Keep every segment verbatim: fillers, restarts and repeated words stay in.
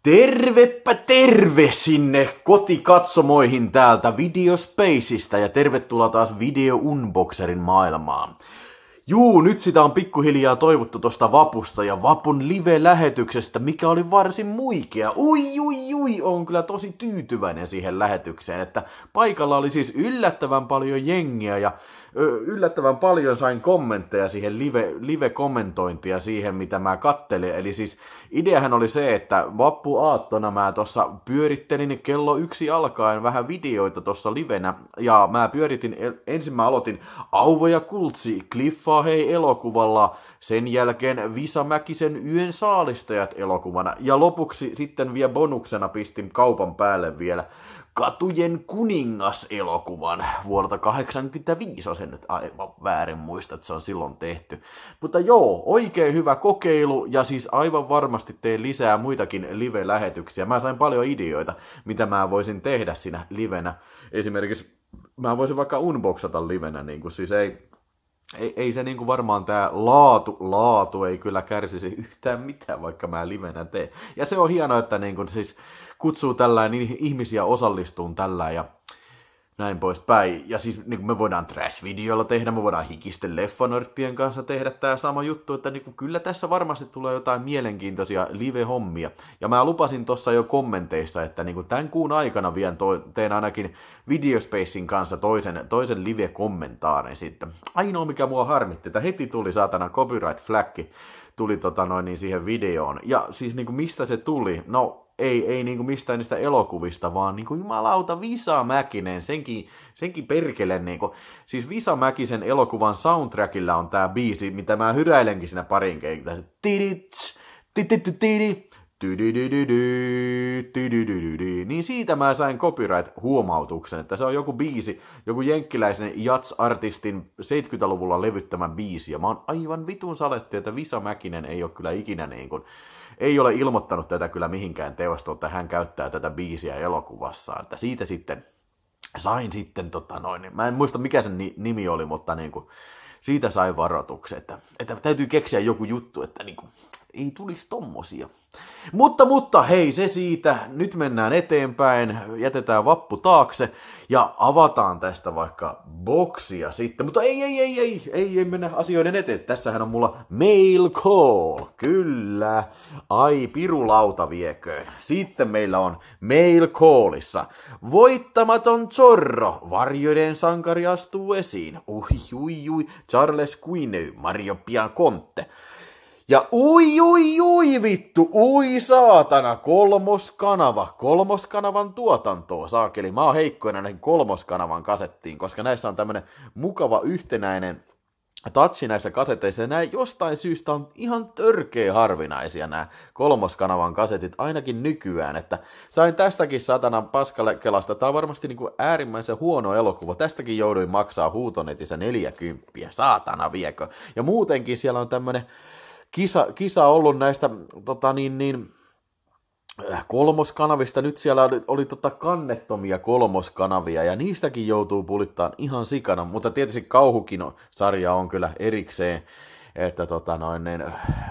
Tervepä terve sinne kotikatsomoihin täältä Videospaceista ja tervetuloa taas Video Unboxerin maailmaan. Juu, nyt sitä on pikkuhiljaa toivottu tosta vapusta ja vapun live-lähetyksestä, mikä oli varsin muikea. Ui, ui, ui, on kyllä tosi tyytyväinen siihen lähetykseen, että paikalla oli siis yllättävän paljon jengiä ja ö, yllättävän paljon sain kommentteja siihen live, live-kommentointia siihen, mitä mä kattelin. Eli siis ideahan oli se, että vappuaattona mä tossa pyörittelin kello yksi alkaen vähän videoita tossa livenä ja mä pyöritin, ensin mä aloitin Auvo ja Kultsi, Cliffa hei elokuvalla, sen jälkeen Visa Mäkisen Yön saalistajat elokuvana ja lopuksi sitten vielä bonuksena pistin kaupan päälle vielä Katujen kuningas elokuvan vuodelta kahdeksankymmentäviisi, on se nyt aivan väärin muista, että se on silloin tehty. Mutta joo, oikein hyvä kokeilu ja siis aivan varmasti teen lisää muitakin live-lähetyksiä. Mä sain paljon ideoita, mitä mä voisin tehdä siinä livenä. Esimerkiksi mä voisin vaikka unboxata livenä, niin kuin siis ei... Ei, ei se niinku varmaan tää laatu, laatu ei kyllä kärsisi yhtään mitään, vaikka mä livenä teen. Ja se on hienoa, että niinku siis kutsuu tällainen ihmisiä osallistuun tällä ja näin poispäin. Ja siis niin me voidaan trash-videolla tehdä, me voidaan hikisten leffanörttien kanssa tehdä tää sama juttu, että niin kyllä tässä varmasti tulee jotain mielenkiintoisia live-hommia. Ja mä lupasin tossa jo kommenteissa, että niin tämän kuun aikana vien to- teen ainakin Videospacein kanssa toisen, toisen live-kommentaarin sitten. Ainoa mikä mua harmitti, että heti tuli saatana copyright-flaggi tuli tota noin niin siihen videoon. Ja siis niin mistä se tuli? No... Ei, ei niinku mistään niistä elokuvista, vaan niinku jumalauta Visa Mäkinen, senkin, senkin perkele niinku. Siis Visa Mäkisen elokuvan soundtrackilla on tää biisi, mitä mä hyräilenkin siinä parin keikään. Niin siitä mä sain copyright-huomautuksen, että se on joku biisi, joku jenkkiläisen jats-artistin seitsemänkymmentäluvulla levyttämän biisi, ja mä oon aivan vitun saletti, että Visa Mäkinen ei ole kyllä ikinä niin kuin, ei ole ilmoittanut tätä kyllä mihinkään teostoon, että hän käyttää tätä biisiä elokuvassaan, että siitä sitten sain sitten, tota noin, mä en muista mikä sen nimi oli, mutta niin kuin, siitä sain varoituksen, että, että täytyy keksiä joku juttu, että niin kuin, ei tulisi tommosia. Mutta, mutta hei, se siitä. Nyt mennään eteenpäin, jätetään vappu taakse ja avataan tästä vaikka boksia sitten. Mutta ei, ei, ei, ei, ei, ei mennä asioiden eteen. Tässähän on mulla mail call. Kyllä. Ai, pirulauta viekö. Sitten meillä on mail callissa. Voittamaton Zorro. Varjoiden sankari astuu esiin. Ui, ui, ui. Charles Quiney. Mario Piaconte. Ja ui, ui, ui, vittu, ui saatana, kolmoskanava, kolmoskanavan tuotantoa, saakeli. Mä oon heikkoina näihin kolmoskanavan kasettiin, koska näissä on tämmönen mukava yhtenäinen touchi näissä kaseteissa, ja nämä jostain syystä on ihan törkeä harvinaisia nämä kolmoskanavan kasetit, ainakin nykyään, että sain tästäkin satanan paskalekelasta, tää on varmasti niin kuin äärimmäisen huono elokuva, tästäkin jouduin maksaa huutonetissä neljäkymppiä, saatana viekö, ja muutenkin siellä on tämmönen Kisa, kisa ollut näistä tota niin, niin, kolmoskanavista, nyt siellä oli, oli tota kannettomia kolmoskanavia ja niistäkin joutuu pulittamaan ihan sikana, mutta tietysti Kauhukino-sarja on kyllä erikseen, että tota noin, niin,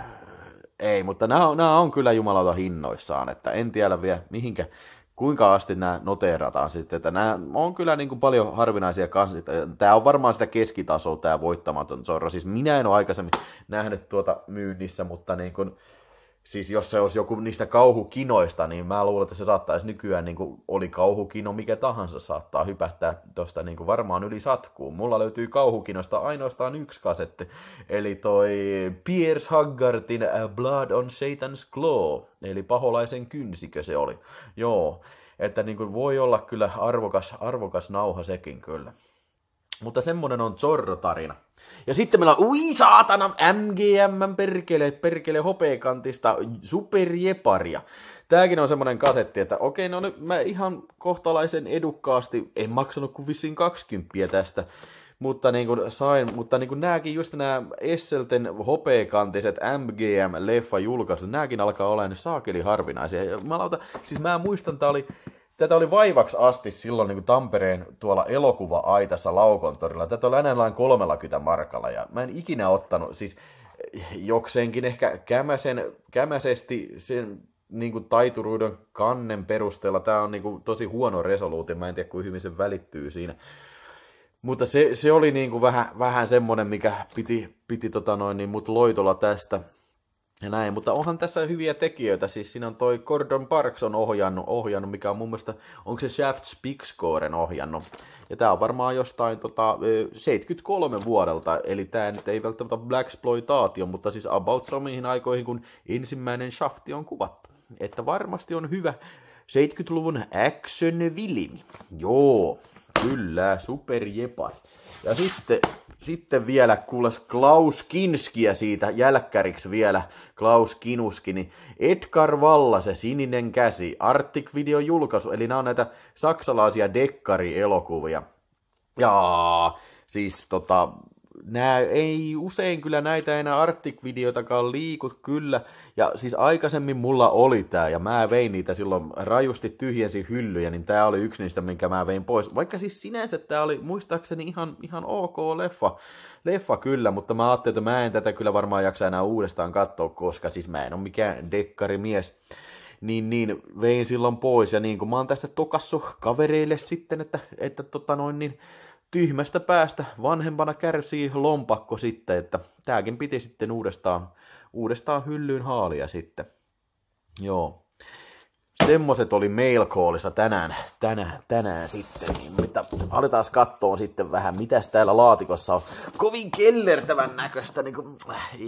ei, mutta nämä on, nämä on kyllä jumalauta hinnoissaan, että en tiedä vielä mihinkä, kuinka asti nämä noteerataan sitten, että nämä on kyllä niin kuin paljon harvinaisia kanssa. Tämä on varmaan sitä keskitasoa, tämä voittamaton Zorro. Siis minä en ole aikaisemmin nähnyt tuota myynnissä, mutta niin kuin, siis jos se olisi joku niistä kauhukinoista, niin mä luulen, että se saattaisi nykyään, niin kuin oli kauhukino, mikä tahansa saattaa hypähtää tuosta niin kuin varmaan yli satkuun. Mulla löytyy kauhukinosta ainoastaan yksi kasetti, eli toi Piers Haggartin Blood on Satan's Claw, eli paholaisen kynsikö se oli. Joo, että niin kuin voi olla kyllä arvokas, arvokas nauha sekin kyllä. Mutta semmonen on Zorro-tarina. Ja sitten meillä on, ui saatana, M G M perkele, perkele hopeakantista superjeparia. Tääkin on semmonen kasetti, että okei, no nyt mä ihan kohtalaisen edukkaasti, en maksanut kuin vissiin kaksikymppiä tästä, mutta niin kuin sain, mutta niin kuin nääkin just nämä Esselten hopeakantiset M G M-leffa julkaisut, nääkin alkaa olla ne saakeli harvinaisia. Ja mä lauta, siis mä muistan, tää oli... Tätä oli vaivaksi asti silloin niin kuin Tampereen tuolla elokuva-aitassa Laukontorilla. Tätä oli enää kolmekymmentä markalla ja mä en ikinä ottanut, siis jokseenkin ehkä kämäsen, kämäsesti sen niinku taituruuden kannen perusteella tää on niinku tosi huono resoluutio, mä en tiedä kuinka hyvin se välittyy siinä. Mutta se, se oli niinku vähän, vähän semmonen, mikä piti, piti tota noin, niin mut loitolla tästä. Ja näin, mutta onhan tässä hyviä tekijöitä, siis siinä on toi Gordon Parks on ohjannut, ohjannut mikä on mun mielestä, onko se Shafts Big Scoren ohjannut. Ja tää on varmaan jostain tota, seitsemänkymmentäkolme vuodelta, eli tää nyt ei välttämättä blaxploitaatio, mutta siis about samiin aikoihin, kun ensimmäinen Shafti on kuvattu. Että varmasti on hyvä seitsemänkymmentäluvun action-vilmi. Joo, kyllä, superjepari. Ja sitten... Sitten vielä kuules Klaus Kinskiä siitä jälkkäriksi vielä, Klaus Kinuski, niin Edgar Valla, se sininen käsi, Arctic-videon julkaisu, eli nämä on näitä saksalaisia dekkarielokuvia. Ja siis tota, nää ei usein kyllä näitä enää Arctic-videoitakaan liiku kyllä, ja siis aikaisemmin mulla oli tää, ja mä vein niitä silloin rajusti tyhjensi hyllyjä, niin tää oli yksi niistä, minkä mä vein pois. Vaikka siis sinänsä tää oli muistaakseni ihan, ihan ok leffa, leffa kyllä, mutta mä ajattelin, että mä en tätä kyllä varmaan jaksa enää uudestaan katsoa, koska siis mä en ole mikään dekkarimies. Niin, niin vein silloin pois, ja niin kun mä oon tässä tokassu kavereille sitten, että, että tota noin niin, tyhmästä päästä vanhempana kärsii lompakko sitten, että tääkin piti sitten uudestaan, uudestaan hyllyyn haalia sitten. Joo. Semmoset oli mail callissa tänään, tänään, tänään sitten, niin mitä aletaan katsoa sitten vähän, mitäs täällä laatikossa on. Kovin kellertävän näköistä, niin kuin,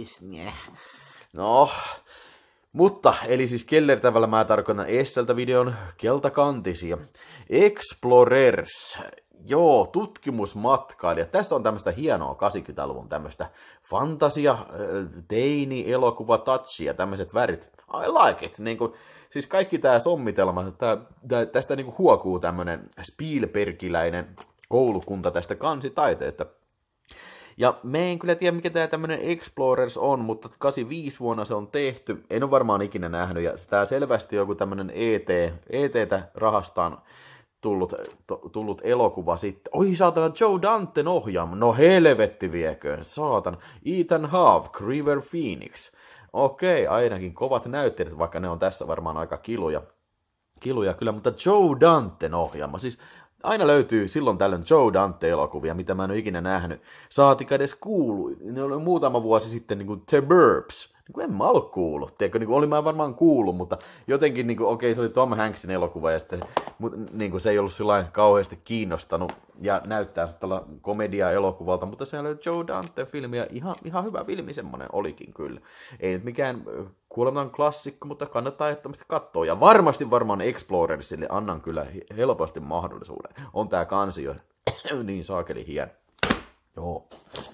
no, mutta, eli siis kellertävällä mä tarkoitan Esseltä videon keltakantisia. Explorers. Joo, tutkimusmatkailija. Tässä on tämmöistä hienoa kahdeksankymmentäluvun tämmöistä fantasia, teini, elokuva, touchia, tämmöiset värit. I like it. Niin kuin, siis kaikki tää sommitelma, tää, tää, tästä niin kuin huokuu tämmönen Spielbergiläinen koulukunta tästä kansitaiteesta. Ja me en kyllä tiedä, mikä tää tämmönen Explorers on, mutta kahdeksankymmentäviisi vuonna se on tehty. En ole varmaan ikinä nähnyt, ja tää selvästi joku tämmönen E T, E T:tä rahastaan tullut, tullut elokuva sitten. Oi saatana, Joe Danten ohjaama. No helvetti vieköön, saatana. Ethan Hawke, River Phoenix. Okei, ainakin kovat näyttelijät, vaikka ne on tässä varmaan aika kiluja. Kiluja kyllä, mutta Joe Danten ohjaama. Siis aina löytyy silloin tällöin Joe Dante-elokuvia, mitä mä en ole ikinä nähnyt. Saatika edes kuulu. Ne oli muutama vuosi sitten niin kuin The Burbs. Niin kuin en mä ollut kuullut. Tiedätkö, niin kuin oli mä varmaan kuullut, mutta jotenkin, niin kuin, okei, se oli Tom Hanksin elokuva, ja sitten mutta, niin kuin, se ei ollut sillain kauheasti kiinnostanut, ja näyttää tällä komedia-elokuvalta, mutta se oli Joe Dante-filmi, ja ihan, ihan hyvä filmi semmoinen olikin kyllä. Ei nyt mikään kuolematon klassikko, mutta kannattaa ehdottomasti katsoa, ja varmasti varmaan Explorersille annan kyllä helposti mahdollisuuden. On tää kansio niin saakeli hieno. Joo.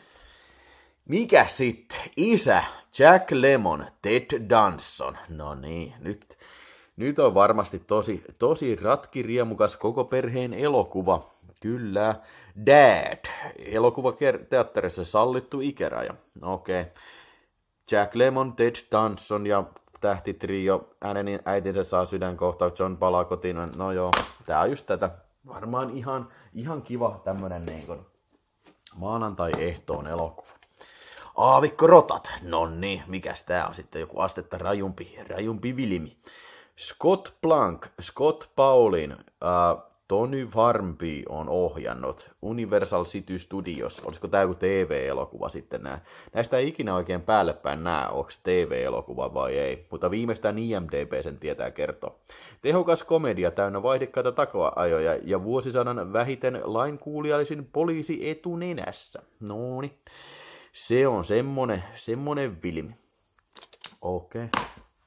Mikä sitten? Isä, Jack Lemmon, Ted Danson. No niin, nyt, nyt on varmasti tosi, tosi ratkiriemukas koko perheen elokuva. Kyllä. Dad, elokuvateatterissa sallittu ikäraja. Okei. Okay. Jack Lemmon, Ted Danson ja tähtitrio, hänen äitinsä saa sydänkohtaus, John palaa kotiin. No joo, tää on just tätä. Varmaan ihan, ihan kiva tämmönen niin kuin maanantai-ehtoon elokuva. Aavikkorotat. Nonni, mikäs tää on sitten joku astetta rajumpi, rajumpi vilmi. Scott Plank, Scott Paulin, äh, Tony Farmby on ohjannut. Universal City Studios. Olisiko tää joku T V-elokuva sitten nää? Näistä ei ikinä oikein päälle päin näe, onko T V-elokuva vai ei. Mutta viimeistään I M D B sen tietää kertoa. Tehokas komedia täynnä vaihdekkaita taka-ajoja ja vuosisadan vähiten lainkuuliaisin poliisi etunenässä. Nooni. Se on semmonen, semmonen vilmi. Okei. Okay.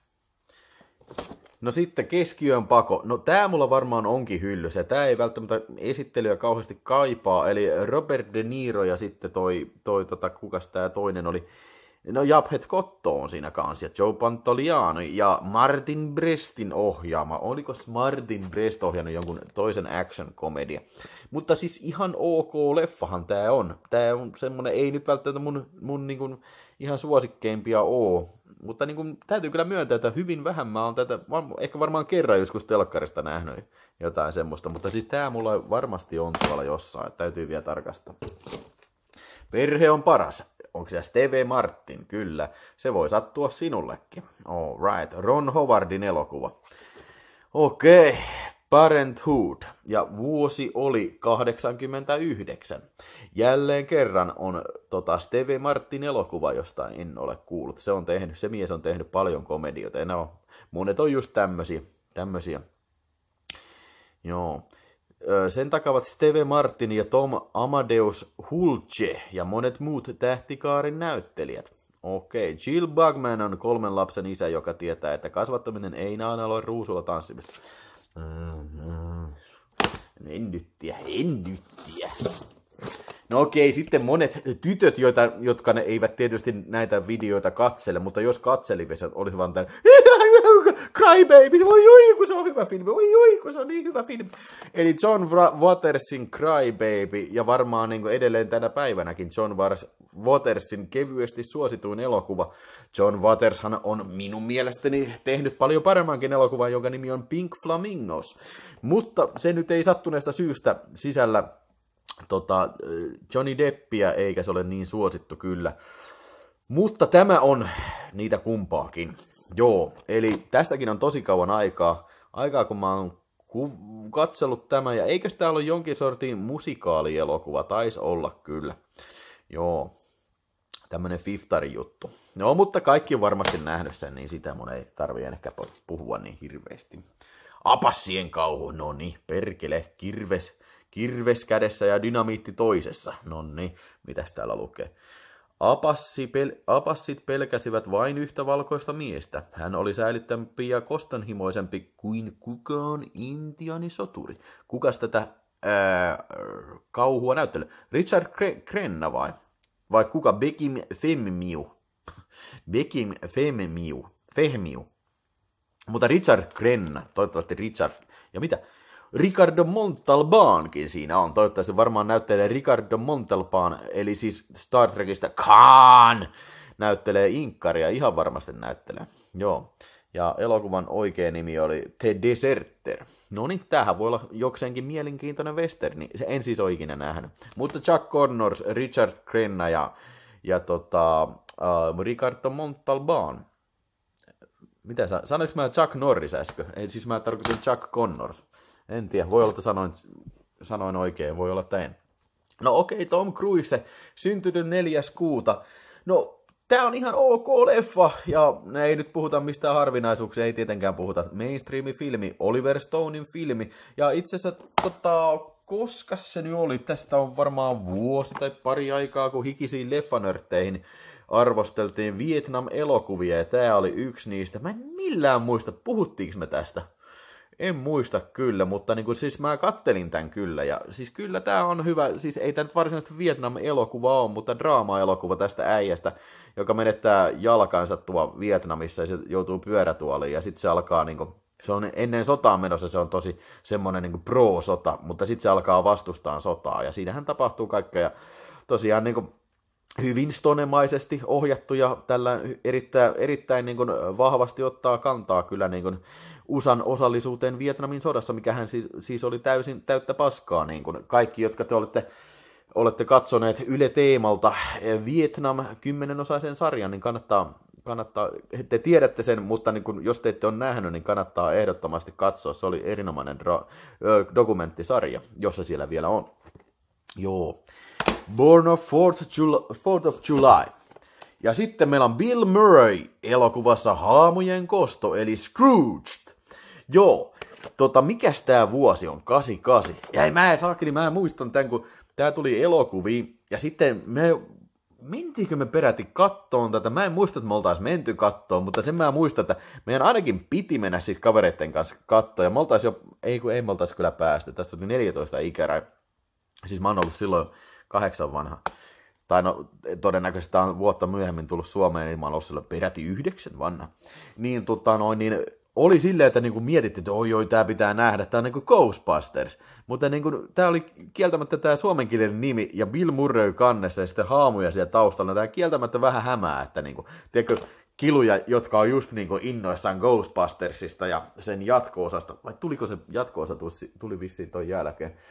No sitten Keskiyön pako. No tää mulla varmaan onkin hyllyssä. Tää ei välttämättä esittelyä kauheasti kaipaa. Eli Robert De Niro ja sitten toi, toi tota, kukas tää toinen oli. No Japhet Kotto on siinä kanssa. Ja Joe Pantoliano ja Martin Brestin ohjaama. Oliko Martin Brest ohjannut jonkun toisen action-komedia? Mutta siis ihan ok leffahan tää on. Tää on semmonen, ei nyt välttämättä mun, mun niin kuin ihan suosikkeimpia oo. Mutta niin kuin, täytyy kyllä myöntää, että hyvin vähän mä oon tätä, ehkä varmaan kerran joskus telkkarista nähnyt jotain semmoista. Mutta siis tää mulla varmasti on tuolla jossain, että täytyy vielä tarkastaa. Perhe on paras. onko se Steve Martin? Kyllä, se voi sattua sinullekin. All right, Ron Howardin elokuva. Okei, okay. Parenthood, ja vuosi oli kahdeksankymmentäyhdeksän. Jälleen kerran on tota, Steve Martin elokuva, josta en ole kuullut. Se, on tehnyt, se mies on tehnyt paljon komedioita, ja no, monet on just tämmösiä. tämmösiä. Joo. Sen takavat Steve Martin ja Tom Amadeus Hulce ja monet muut tähtikaarin näyttelijät. Okei, Jill Bugman on kolmen lapsen isä, joka tietää, että kasvattaminen ei aina ole ruusulla tanssimista. En nyt tiedä, en nyt tiedä. No okei, sitten monet tytöt, joita, jotka ne eivät tietysti näitä videoita katsele, mutta jos katselivät, olisi vaan tämän Cry Baby, voi oi, kun se on hyvä filmi, oi oi, kun se on niin hyvä filmi. Eli John Watersin Cry Baby, ja varmaan niin edelleen tänä päivänäkin John Watersin kevyesti suosituin elokuva. John Watershan on minun mielestäni tehnyt paljon paremmankin elokuvan, jonka nimi on Pink Flamingos. Mutta se nyt ei sattuneesta syystä sisällä tota, Johnny Deppiä, eikä se ole niin suosittu kyllä. Mutta tämä on niitä kumpaakin. Joo, eli tästäkin on tosi kauan aikaa, aikaa kun mä oon katsellut tämän, ja eikös tää ole jonkin sortin musikaalielokuva, taisi olla kyllä. Joo, tämmönen fiftari juttu. No, mutta kaikki on varmasti nähnyt sen, niin sitä mun ei tarvii ehkä puhua niin hirveästi. Apassien kauhu, no niin, perkele, kirves, kirves kädessä ja dynamiitti toisessa. No niin, mitäs täällä lukee? Apassi pel apassit pelkäsivät vain yhtä valkoista miestä. Hän oli säilyttämpi ja kostanhimoisempi kuin kukaan intiaanisoturi. Kukas tätä ää, kauhua näyttelee? Richard Crenna vai? Vai kuka? Bekim Fehmiu. Bekim Fehmiu. Fehmiu. Mutta Richard Crenna, toivottavasti Richard. Ja mitä? Ricardo Montalbankin siinä on. Toivottavasti varmaan näyttelee Ricardo Montalban, eli siis Star Trekistä Khan näyttelee Inkkaria, ihan varmasti näyttelee. Joo. Ja elokuvan oikea nimi oli The Deserter. No niin, tämähän voi olla jokseenkin mielenkiintoinen westerni. Se en siis ole ikinä nähnyt. Mutta Chuck Connors, Richard Crenna ja, ja tota, uh, Ricardo Montalban. Mitä sä, sanoinko mä Chuck Norris äsken? Ei, siis mä tarkoitin Chuck Connors. En tiedä, voi olla, että sanoin, sanoin oikein, voi olla, että en. No okei, okay, Tom Cruise, syntynyt neljäs kuuta. No, tää on ihan ok leffa, ja ei nyt puhuta mistään harvinaisuuksia, ei tietenkään puhuta mainstream-filmi, Oliver Stonein filmi. Ja itse asiassa, tota, koska se nyt oli, tästä on varmaan vuosi tai pari aikaa, kun hikisiin leffanörtteihin arvosteltiin Vietnam-elokuvia, ja tää oli yksi niistä. Mä en millään muista, puhuttiinko me tästä? En muista kyllä, mutta niin kuin, siis mä kattelin tämän kyllä, ja siis kyllä tää on hyvä, siis ei tää nyt varsinaisesti Vietnam-elokuva ole, mutta draama-elokuva tästä äijästä, joka menettää jalkansa tuo Vietnamissa, ja se joutuu pyörätuoliin, ja sitten se alkaa niin kuin, se on ennen sotaan menossa, se on tosi semmoinen niin kuin pro-sota, mutta sitten se alkaa vastustaa sotaa, ja siinähän tapahtuu kaikkea, ja tosiaan niin kuin, hyvin stonemaisesti ohjattu ja tällä erittäin, erittäin niin kuin vahvasti ottaa kantaa kyllä niin kuin U S A:n osallisuuteen Vietnamin sodassa, mikähän siis, siis oli täysin täyttä paskaa. Niin kuin kaikki, jotka te olette, olette katsoneet Yle Teemalta Vietnam kymmenenosaisen sarjan, niin kannattaa, kannattaa, te tiedätte sen, mutta niin kuin, jos te ette ole nähnyt, niin kannattaa ehdottomasti katsoa. Se oli erinomainen dra- dokumenttisarja, jossa siellä vielä on. Joo. Born of fourth of July. Ja sitten meillä on Bill Murray elokuvassa Haamujen kosto, eli Scrooged. Joo, tota, mikäs tää vuosi on? kahdeksankymmentäkahdeksan. Ja mä en saakeli, mä muistan tän, kun tää tuli elokuviin. Ja sitten me, mentiinkö me peräti kattoon tätä? Mä en muista, että me oltais menty kattoon, mutta sen mä muistan, että meidän ainakin piti mennä siis kavereitten kanssa kattoon. Ja me oltais jo, ei kun ei me oltais kyllä päästy. Tässä oli neljätoista ikärä. Siis mä oon ollut silloin kahdeksan vanha. Tai no, todennäköisesti tämä on vuotta myöhemmin tullut Suomeen, niin mä oon ollut silloin peräti yhdeksän vanha. Niin, tota, noin, niin oli silleen, että niinku mietittiin, että oi oi, tää pitää nähdä, tää on niinku Ghostbusters. Mutta niinku, tää oli kieltämättä tää suomenkielinen nimi, ja Bill Murray kannessa, ja sitten haamuja siellä taustalla. Tää kieltämättä vähän hämää, että niinku, tiedätkö, kiluja, jotka on just niinku innoissaan Ghostbustersista ja sen jatko-osasta. Vai tuliko se jatko-osa, tuli vissiin ton jälkeen.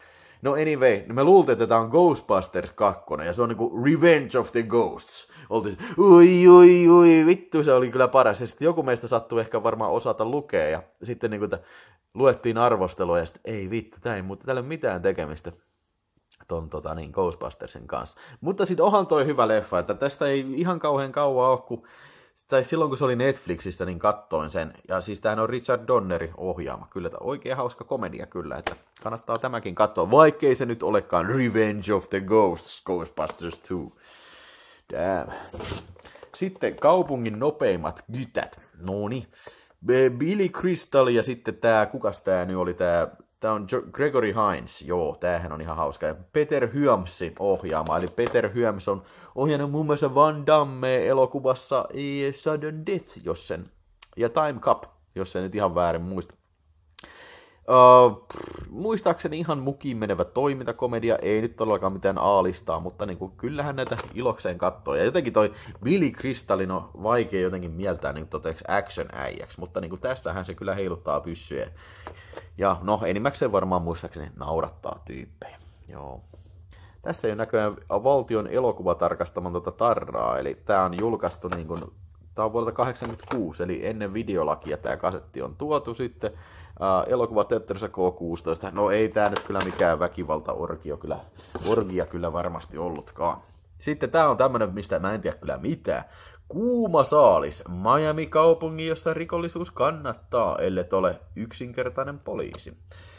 No anyway, me luultiin, että tää on Ghostbusters kaksi, ja se on niinku Revenge of the Ghosts. Oltiin, ui, ui, ui, vittu, se oli kyllä paras. Ja sitten joku meistä sattui ehkä varmaan osata lukea, ja sitten niinku luettiin arvostelua, ja sitten ei vittu, tää ei, mutta täällä ei ole mitään tekemistä ton tota, niin, Ghostbustersin kanssa. Mutta sitten onhan toi hyvä leffa, että tästä ei ihan kauhean kauan ole, kun tai silloin kun se oli Netflixissä, niin kattoin sen. Ja siis tämähän on Richard Donnerin ohjaama. Kyllä, tämä oikein hauska komedia kyllä, että kannattaa tämäkin katsoa, vaikkei se nyt olekaan Revenge of the Ghosts, Ghostbusters kaksi. Damn. Sitten kaupungin nopeimmat gytät. Noni. Billy Crystal ja sitten tää, kukas tää nyt oli tää, tää on Gregory Hines, joo, tämähän on ihan hauska. Ja Peter Hyamsi ohjaama, eli Peter Hyams on ohjannut muun muassa Van Damme elokuvassa Sudden Death, jos sen, ja Time Cup, jos sen nyt ihan väärin muista. Uh, pff, muistaakseni ihan mukiin menevä toimintakomedia, ei nyt todellakaan mitään A-listaa, mutta niin kuin, kyllähän näitä ilokseen katsoo. Ja jotenkin toi Billy Crystalin on vaikea jotenkin mieltää niin toteeksi action-äijäksi, mutta niin kuin, tässähän se kyllä heiluttaa pyssyjä. Ja no, enimmäkseen varmaan muistaakseni naurattaa tyyppejä. Joo. Tässä ei ole näköjään valtion elokuvatarkastaman tuota tarraa, eli tää on julkaistu niin kuin, tää on vuodelta kahdeksankymmentäkuusi, eli ennen videolakia tää kasetti on tuotu sitten. Uh, elokuva teatterissa K kuusitoista. No ei tää nyt kyllä mikään väkivaltaorgia kyllä, orgia kyllä varmasti ollutkaan. Sitten tää on tämmönen, mistä mä en tiedä kyllä mitään. Kuuma saalis. Miami-kaupunki, jossa rikollisuus kannattaa, ellet ole yksinkertainen poliisi.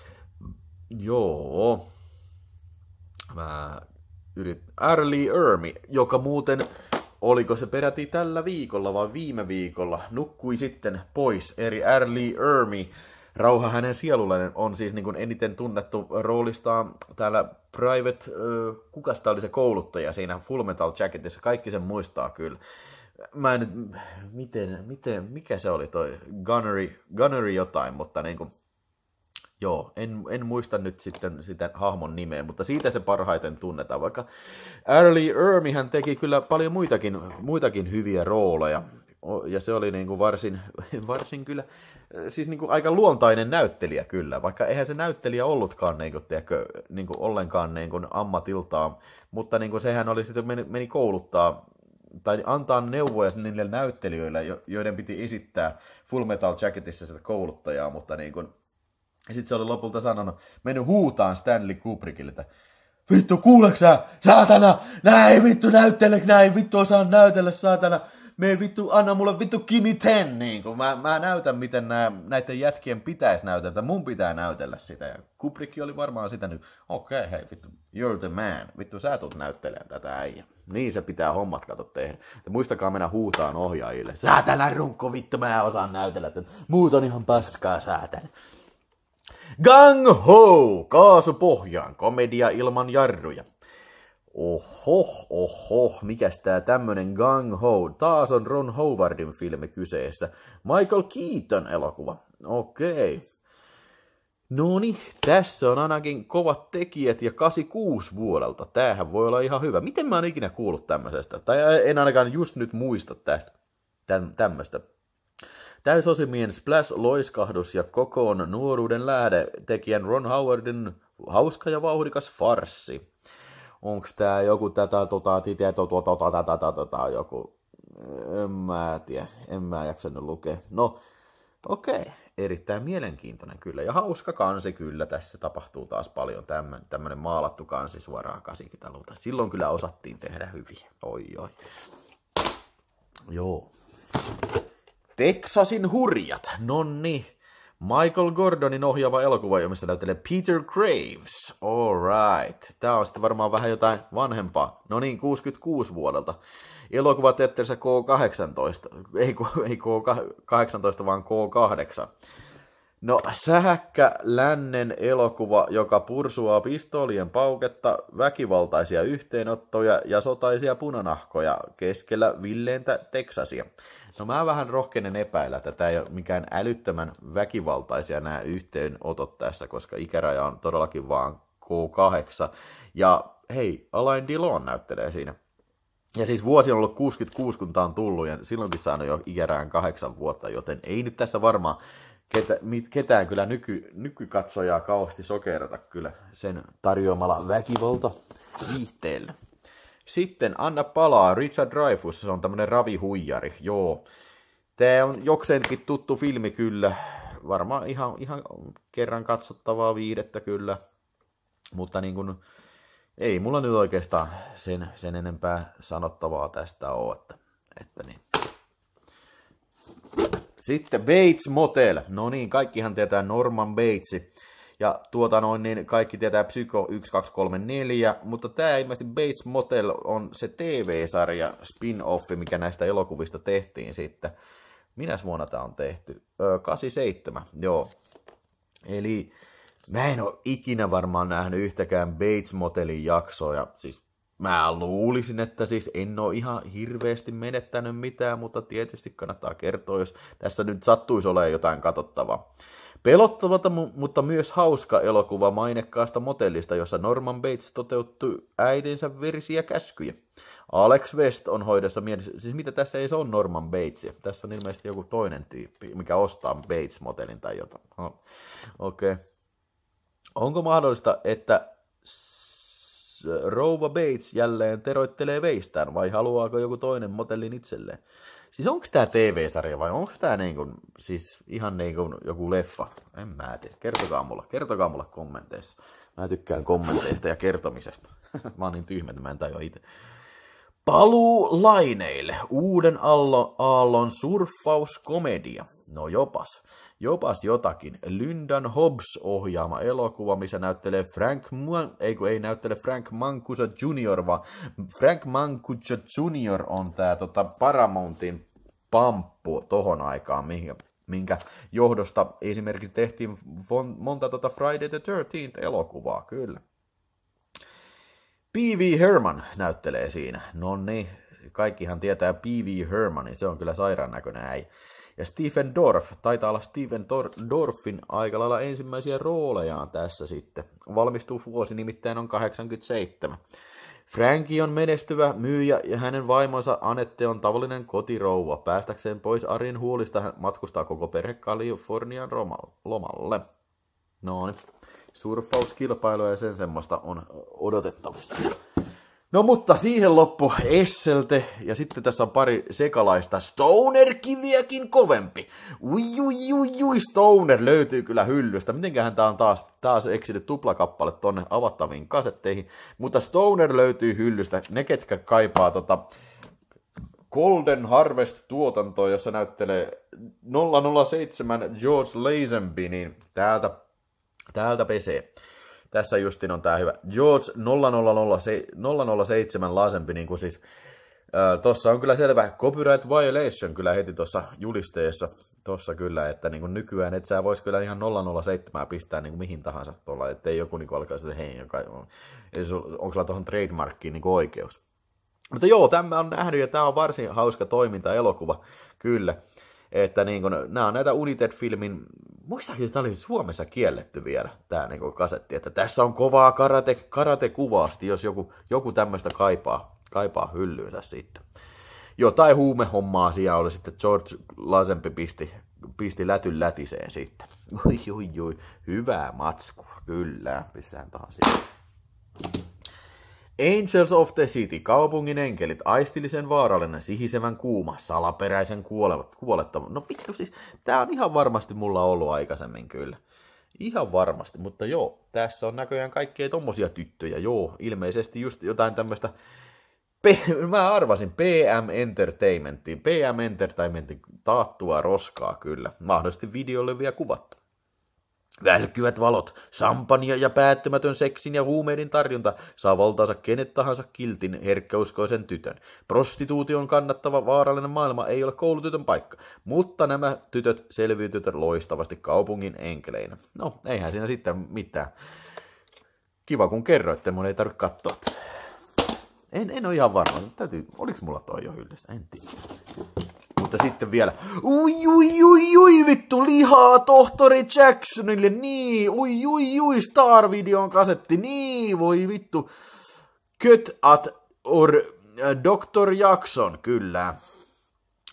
Joo. Mä yrit... Arlie Ermi, joka muuten, oliko se peräti tällä viikolla vai viime viikolla, nukkui sitten pois. Eri Arlie Ermi. Rauha hänen sielulleen on siis niin kuin eniten tunnettu roolistaan täällä Private, äh, kukasta oli se kouluttaja siinä Full Metal Jacketissa, kaikki sen muistaa kyllä. Mä en nyt, miten, miten, mikä se oli toi Gunnery, Gunnery jotain, mutta niin kuin, joo, en, en muista nyt sitten sitä hahmon nimeä, mutta siitä se parhaiten tunnetaan, vaikka Arlie Ermi hän teki kyllä paljon muitakin, muitakin hyviä rooleja. Ja se oli niin kuin varsin, varsin kyllä, siis niin kuin aika luontainen näyttelijä kyllä, vaikka eihän se näyttelijä ollutkaan niin kuin, tiedätkö, niin kuin ollenkaan niin kuin ammatiltaan, mutta niin kuin sehän oli sitten meni, meni kouluttaa tai antaa neuvoja niille näyttelijöille, joiden piti esittää Full Metal Jacketissa sitä kouluttajaa, mutta niin kuin, sitten se oli lopulta sanonut, mennyt huutaan Stanley Kubrickille, että vittu kuuleeko sä, saatana, näin vittu näyttele, näin vittu osaan näytellä, saatana. Me vittu, anna mulle vittu Kimi ten, niin kun mä, mä näytän, miten nää, näiden jätkien pitäisi näytellä, mun pitää näytellä sitä. Ja Kubrick oli varmaan sitä nyt, okei, okay, hei vittu, you're the man, vittu sä tulet näyttelemään tätä äijä. Niin se pitää hommat kato tehdä. Ja muistakaa mennä huutaan ohjaajille, säätänä runkko, vittu mä osaan näytellä, että muut on ihan paskaa säätänä. Gang ho, kaasu pohjaan, komedia ilman jarruja. Oho, oho, mikäs tää tämmönen Gang Ho? Taas on Ron Howardin filmi kyseessä. Michael Keaton elokuva. Okei. Noni, tässä on ainakin kovat tekijät ja kahdeksankymmentäkuusi vuodelta. Tämähän voi olla ihan hyvä. Miten mä oon ikinä kuullut tämmöisestä? Tai en ainakaan just nyt muista tästä tämmöstä. Täysosimien splash-loiskahdus ja kokoon nuoruuden lähde tekijän Ron Howardin hauska ja vauhdikas farssi. Onko tää joku tätä, tota, tietää, tota, tota, tota, tota, tota, joku, en mä tiedä, en mä jaksanut lukea. No, okei, okay. Erittäin mielenkiintoinen kyllä, ja hauska kansi kyllä, tässä tapahtuu taas paljon tämmönen, tämmönen maalattu kansi suoraan kahdeksankymmentäluvulta. Silloin kyllä osattiin tehdä hyviä, oi oi. Joo. Texasin hurjat, nonni. Michael Gordonin ohjaava elokuva, josta näyttelee Peter Graves. Alright. Tää on sitten varmaan vähän jotain vanhempaa. No niin, kuusikymmentäkuusi vuodelta. Elokuva teatterissa K kahdeksantoista. Ei, ei K kahdeksantoista, vaan K kahdeksan. No, sähäkkä lännen elokuva, joka pursuaa pistoolien pauketta, väkivaltaisia yhteenottoja ja sotaisia punanahkoja keskellä villeintä Teksasia. No mä vähän rohkenen epäillä, että tämä ei ole mikään älyttömän väkivaltaisia nämä yhteenotot tässä, koska ikäraja on todellakin vaan K kahdeksan. Ja hei, Alain Delon näyttelee siinä. Ja siis vuosi on ollut kuusikymmentäkuusi, kun tää on tullut, ja silloinkin saanut jo ikärajan kahdeksan vuotta, joten ei nyt tässä varmaan ketä, ketään kyllä nyky, nykykatsojaa kauheasti sokerata kyllä sen tarjoamalla väkivalta viihteellä. Sitten Anna palaa, Richard Dreyfuss, se on tämmönen ravihuijari, joo. Tää on jokseenkin tuttu filmi kyllä, varmaan ihan, ihan kerran katsottavaa viihdettä kyllä, mutta niin kun, ei mulla nyt oikeastaan sen, sen enempää sanottavaa tästä ole, että, että niin. Sitten Bates Motel, no niin, kaikkihan tietää Norman Batesi. Ja tuota noin, niin kaikki tietää Psycho yksi, kaksi, kolme, neljä, mutta tämä ilmeisesti Bates Motel on se T V-sarja, spin-offi, mikä näistä elokuvista tehtiin sitten. Minäs vuonna tämä on tehty? Öö, kahdeksankymmentäseitsemän, joo. Eli mä en ole ikinä varmaan nähnyt yhtäkään Bates Motelin jaksoa, ja siis mä luulisin, että siis en ole ihan hirveästi menettänyt mitään, mutta tietysti kannattaa kertoa, jos tässä nyt sattuisi olemaan jotain katsottavaa. Pelottavalta, mutta myös hauska elokuva mainekkaasta motellista, jossa Norman Bates toteutti äitinsä verisiä käskyjä. Alex West on hoidossa mielessä. Siis mitä tässä ei se ole Norman Batesia? Tässä on ilmeisesti joku toinen tyyppi, mikä ostaa Bates Motelin tai jotain. Oh. Okei. Okay. Onko mahdollista, että rouva Bates jälleen teroittelee veistään vai haluaako joku toinen motellin itselleen? Siis onko tää T V-sarja vai onko tää niinku, siis ihan niinku joku leffa? En mä tiedä. Kertokaa mulle. Kertokaa mulle kommenteissa. Mä tykkään kommenteista ja kertomisesta. Mä oon niin tyhmä, että mä en tajua itse. Paluu laineille. Uuden aallon, aallon surffauskomedia. No jopas. Jopas jotakin. Lyndon Hobbs ohjaama elokuva, missä näyttelee Frank Man... Ei kun ei näyttele Frank Mancuso junior, vaan Frank Mancuso junior on tää tota Paramountin pamppu tohon aikaan, minkä, minkä johdosta esimerkiksi tehtiin monta tota Friday the thirteenth elokuvaa, kyllä. P V Herman näyttelee siinä. No niin, kaikkihan tietää P V Hermanin, se on kyllä sairaan näköinen äijä. Ja Stephen Dorff, taitaa olla Stephen Dorffin aika lailla ensimmäisiä roolejaan tässä sitten. Valmistuvuosi nimittäin on kahdeksankymmentäseitsemän. Frankie on menestyvä myyjä ja hänen vaimonsa Anette on tavallinen kotirouva. Päästäkseen pois arjen huolista hän matkustaa koko perhe Kalifornian lomalle. No niin, surffauskilpailuja ja sen semmoista on odotettavissa. No mutta siihen loppu Esselte, ja sitten tässä on pari sekalaista Stoner-kiviäkin kovempi. Ui, ui, ui, ui, Stoner löytyy kyllä hyllystä. Mitenköhän tää on taas, taas eksinyt tuplakappale tonne avattaviin kasetteihin. Mutta Stoner löytyy hyllystä. Ne, ketkä kaipaa tota Golden Harvest-tuotantoa, jossa näyttelee nolla nolla seitsemän George Lazenby, niin täältä, täältä pesee. Tässä justin on tää hyvä. George nolla nolla nolla seitsemän Lazenby, niin kuin siis, äh, tossa on kyllä selvä copyright violation kyllä heti tuossa julisteessa. Tossa kyllä, että niin kuin nykyään et sä vois kyllä ihan nolla nolla seitsemän pistää niin kuin mihin tahansa tuolla, ettei joku niin kuin alkaisi, että hei, onko sulla tuohon trademarkkiin niin kuin oikeus. Mutta joo, tämä on nähnyt ja tää on varsin hauska toiminta-elokuva, kyllä. Että niin kun, nämä on näitä United-filmin, muistaakseni tämä oli Suomessa kielletty vielä, tämä niin kasetti, että tässä on kovaa karate, karate-kuvaa, jos joku, joku tämmöistä kaipaa, kaipaa hyllyynsä sitten. Jotain huumehommaa siellä oli sitten, George Lazenby pisti, pisti lätyn lätiseen sitten. Ui, ui, ui, hyvää matskua, kyllä, pistetään tahan siihen. Angels of the City, kaupungin enkelit, aistillisen vaarallinen, sihisevän kuuma, salaperäisen kuolettava. No vittu siis, tää on ihan varmasti mulla ollut aikaisemmin kyllä. Ihan varmasti, mutta joo, tässä on näköjään kaikkea tommosia tyttöjä, joo, ilmeisesti just jotain tämmöistä, P- mä arvasin P M Entertainmentin, P M Entertainmentin taattua roskaa kyllä, mahdollisesti videolle vielä kuvattu. Välkkyvät valot, champagne ja päättymätön seksin ja huumeiden tarjonta saa valtaansa kenet tahansa kiltin herkkäuskoisen tytön. Prostituution kannattava vaarallinen maailma ei ole koulutytön paikka, mutta nämä tytöt selviytyvät loistavasti kaupungin enkeleinä. No, eihän siinä sitten mitään. Kiva kun kerroitte, mun ei tarvitse katsoa. En, en ole ihan varma. Täytyy, oliks mulla toi jo hyllyssä? En tiedä. Mutta sitten vielä, ui, ui, ui, ui, vittu, lihaa tohtori Jacksonille, niin, ui, ui, ui, Star-videon kasetti, niin, voi vittu, Cut at or doctor Jackson, kyllä.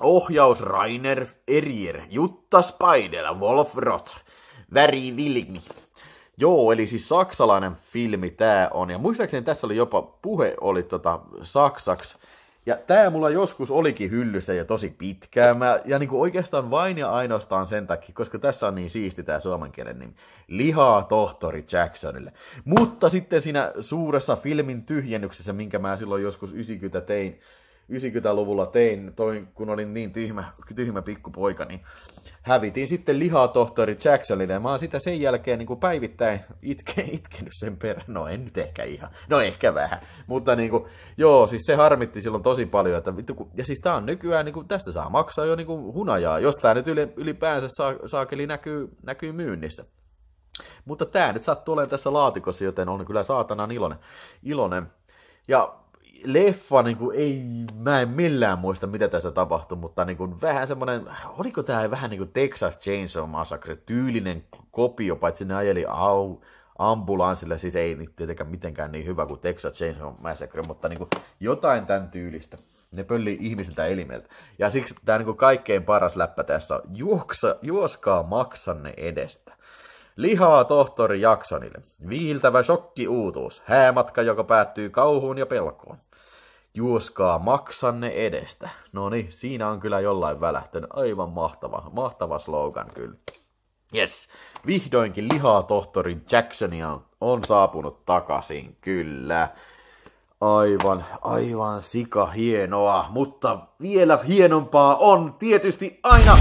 ohjaus Rainer Erier, Jutta Spider, Wolf Roth, Väri Vilmi. Joo, eli siis saksalainen filmi tää on. Ja muistaakseni tässä oli jopa puhe oli tota saksaksi. Ja tää mulla joskus olikin hyllyssä jo tosi pitkään. Mä, ja niinku oikeastaan vain ja ainoastaan sen takia, koska tässä on niin siisti tää suomen kielen nimi. Lihaa tohtori Jacksonille. Mutta sitten siinä suuressa filmin tyhjennyksessä, minkä mä silloin joskus yhdeksänkymmentä tein, yhdeksänkymmentäluvulla tein, toi, kun olin niin tyhmä, tyhmä pikkupoika, niin hävitin sitten lihaa tohtori Jacksonille. Ja mä oon sitä sen jälkeen niin kuin päivittäin itke, itkenyt sen perään. No en nyt ehkä ihan. No ehkä vähän. Mutta niin kuin, joo, siis se harmitti silloin tosi paljon. Että, ja siis tää on nykyään, niin kuin, tästä saa maksaa jo niin kuin hunajaa, jos tää nyt ylipäänsä saa, saakeli näkyy, näkyy myynnissä. Mutta tää nyt sattuu olemaan tässä laatikossa, joten on kyllä saatanan iloinen. iloinen. Ja leffa, niin kuin, ei, mä en millään muista, mitä tässä tapahtui, mutta niin kuin, vähän semmoinen, oliko tää vähän niin kuin Texas Chainsaw Massacre, tyylinen kopio, paitsi ne ajeli au, ambulanssille, siis ei nyt tietenkään mitenkään niin hyvä kuin Texas Chainsaw Massacre, mutta niin kuin, jotain tämän tyylistä. Ne pöllii ihmisiltä elimeltä. Ja siksi tää niin kuin, kaikkein paras läppä tässä on, juoksa, juoskaa maksanne edestä. Lihaa tohtori Jacksonille. Viiltävä shokki-uutuus. Häämatka, joka päättyy kauhuun ja pelkoon. Juoskaa maksanne edestä. No niin, siinä on kyllä jollain välähtänyt. Aivan mahtava, mahtava slogan kyllä. Yes, vihdoinkin lihaa tohtori Jacksonia on, on saapunut takaisin, kyllä. Aivan, aivan sika hienoa, mutta vielä hienompaa on tietysti aina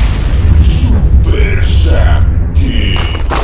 Supersäkki!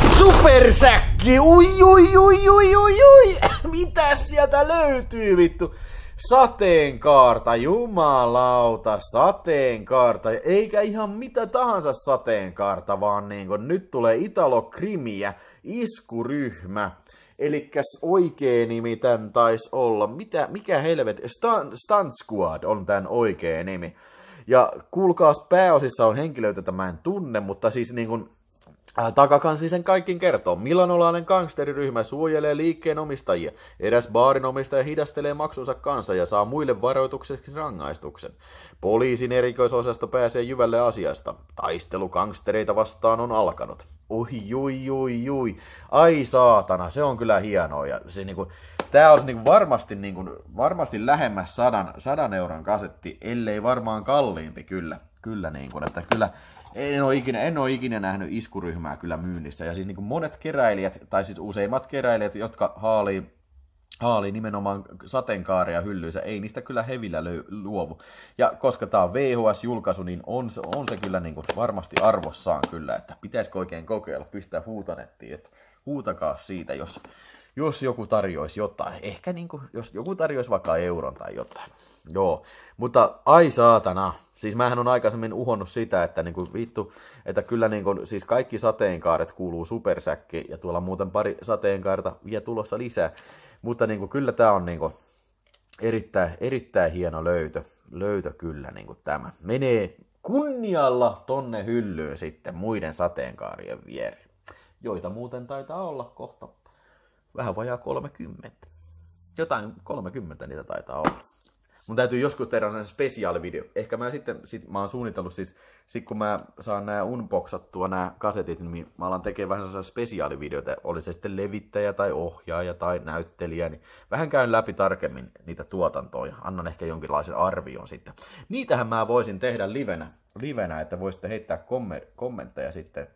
Supersäkki! Ui, ui, ui, ui, ui, ui! Mitäs sieltä löytyy, vittu? Sateenkaarta, jumalauta, sateenkaarta. Eikä ihan mitä tahansa sateenkaarta, vaan niin kun nyt tulee Italo-krimiä, iskuryhmä. Elikkäs oikea nimi tän taisi olla. Mitä, mikä helvet? Stunt, Stunt Squad on tän oikea nimi. Ja kuulkaas, pääosissa on henkilöitä, että mä en tunne, mutta siis niin kun takakansi sen kaikkin kertoo. Milanolainen gangsteriryhmä suojelee liikkeen omistajia. Eräs baarin omistaja hidastelee maksunsa kanssa ja saa muille varoitukseksi rangaistuksen. Poliisin erikoisosasto pääsee jyvälle asiasta. Taistelu gangstereita vastaan on alkanut. Oi, jui, jui, jui. Ai saatana, se on kyllä hienoa. Ja se, niinku, tää olisi niinku varmasti, niinku, varmasti lähemmäs sadan, sadan euron kasetti, ellei varmaan kalliimpi kyllä. Kyllä, niinku, että kyllä. En ole, ikinä, en ole ikinä nähnyt iskuryhmää kyllä myynnissä. Ja siis niin kuin monet keräilijät, tai siis useimmat keräilijät, jotka haalii, haalii nimenomaan sateenkaaria hyllyissä, ei niistä kyllä hevillä luovu. Ja koska tämä on V H S-julkaisu, niin on se, on se kyllä niin kuin varmasti arvossaan kyllä, että pitäisikö oikein kokeilla, pistää huutanettiin, että huutakaa siitä, jos, jos joku tarjoisi jotain. Ehkä niin kuin, jos joku tarjoisi vaikka euron tai jotain. Joo, mutta ai saatana. Siis mähän on aikaisemmin uhonnut sitä, että niinku vittu, että kyllä niinku, siis kaikki sateenkaaret kuuluu supersäkkiin ja tuolla muuten pari sateenkaarta vielä tulossa lisää. Mutta niinku, kyllä tää on niinku erittäin, erittäin hieno löytö, löytö kyllä niinku tämä. Menee kunnialla tonne hyllyyn sitten muiden sateenkaarien viereen, joita muuten taitaa olla kohta vähän vajaa kolmekymmentä. Jotain kolmekymmentä niitä taitaa olla. Mun täytyy joskus tehdä sellainen spesiaalivideo. Ehkä mä sitten, sit mä oon suunnitellut siis, sit kun mä saan nää unboxattua nää kasetit, niin mä alan tekemään vähän sellaisia spesiaalivideoita. Oli se sitten levittäjä tai ohjaaja tai näyttelijä, niin vähän käyn läpi tarkemmin niitä tuotantoja. Annan ehkä jonkinlaisen arvion sitten. Niitähän mä voisin tehdä livenä, livenä että voisitte heittää kommentteja sitten.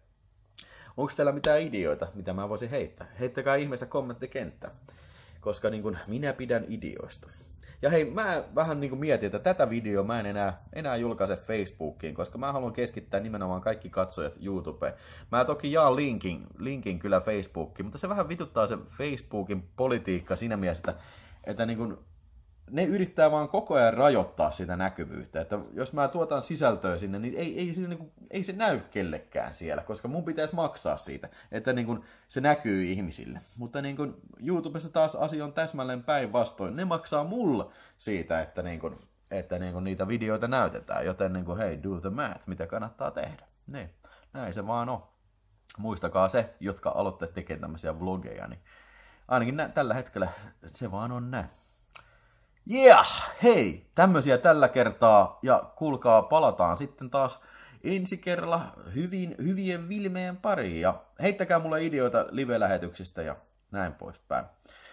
Onko teillä mitään ideoita, mitä mä voisin heittää? Heittäkää ihmeessä kommenttikenttään, koska niin kun minä pidän ideoista. Ja hei, mä vähän niin kuin mietin, että tätä videoa mä en enää, enää julkaise Facebookiin, koska mä haluan keskittää nimenomaan kaikki katsojat YouTubeen. Mä toki jaan linkin, linkin kyllä Facebookiin, mutta se vähän vituttaa se Facebookin politiikka siinä mielessä, että, että niin kuin ne yrittää vaan koko ajan rajoittaa sitä näkyvyyttä. Että jos mä tuotan sisältöä sinne, niin ei, ei, se, niin kuin, ei se näy kellekään siellä, koska mun pitäisi maksaa siitä, että niin kuin se näkyy ihmisille. Mutta niin kuin YouTubessa taas asia on täsmälleen päinvastoin. Ne maksaa mulle siitä, että, niin kuin, että niin kuin niitä videoita näytetään. Joten niin kuin, hei, do the math, mitä kannattaa tehdä. Niin, näin se vaan on. Muistakaa se, jotka aloitte tekemään tämmöisiä vlogeja, niin ainakin nä- tällä hetkellä se vaan on näin. Yeah, hei, tämmösiä tällä kertaa ja kuulkaa, palataan sitten taas ensi kerralla hyvin, hyvien vilmeen pariin ja heittäkää mulle ideoita live-lähetyksistä ja näin poispäin.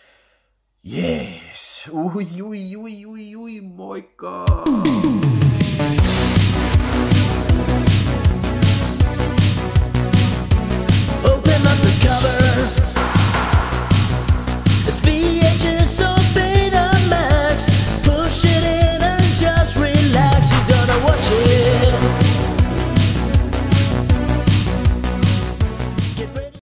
Jees, ui ui ui ui ui, moikka! Open up the cover.